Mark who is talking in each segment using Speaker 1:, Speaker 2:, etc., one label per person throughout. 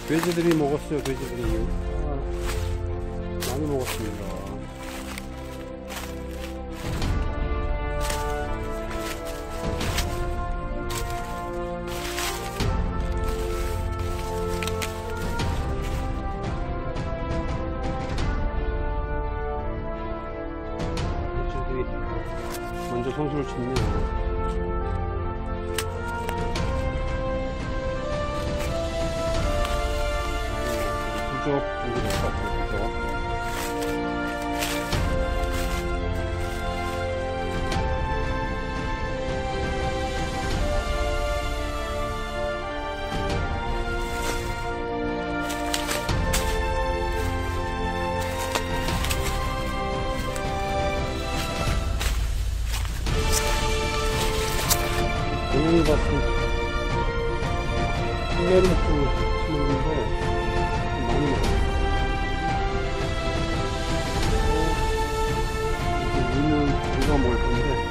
Speaker 1: 돼지들이 먹었어요. 돼지들이 많이 먹었습니다. 돼지들이 먼저 선수를 쳤네요. 부적 여기 될 것 같아요. 부적. 고양이 같은 흰내를 먹고 치는데 많이 먹어요. 이제 위는 우리가 먹을 건데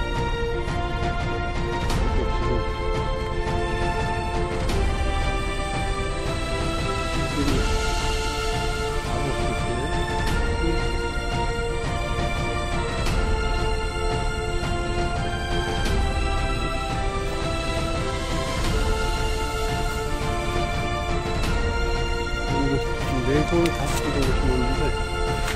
Speaker 1: 이게 지금 이들이 아버지 있어요. 내일 손을 다시 찍은 것이 있는데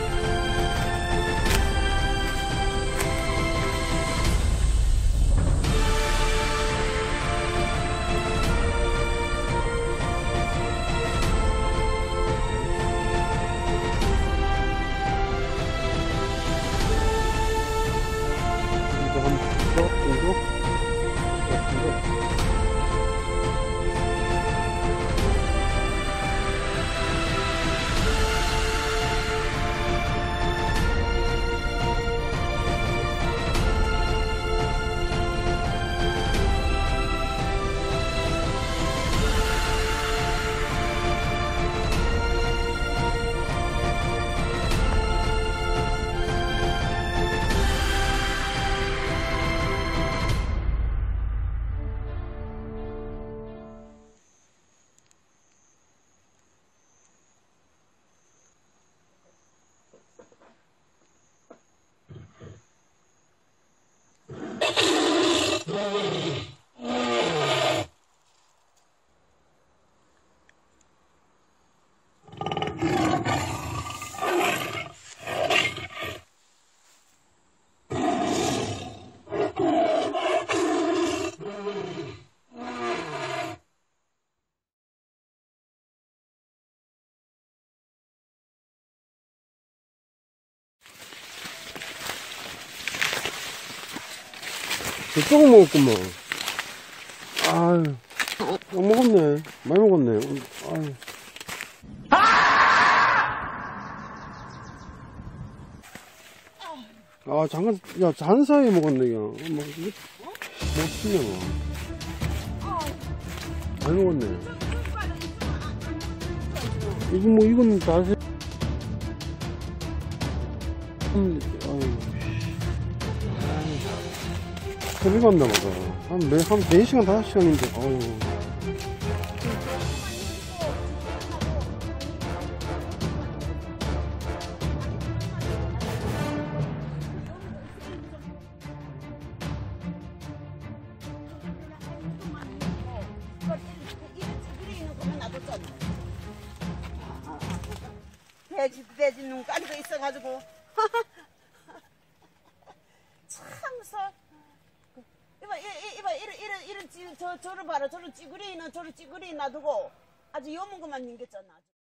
Speaker 1: 그리고 한 9억 정도 같은데 조금 먹었구만. 아유, 먹었네. 많이 먹었네. 아유. 아, 잠깐, 야, 잔 사이에 먹었네, 야. 뭐, 이게, 멋지냐, 많이 먹었네. 이건 다시, 아유. 소리 갔나 보다. 한 4시간, 5시간인데, 어우.
Speaker 2: 돼지 눈 깔고 있어가지고. 참서. 이런 저를 봐라. 저런 찌그리 놔두고 아주 요문 것만 생겼잖아.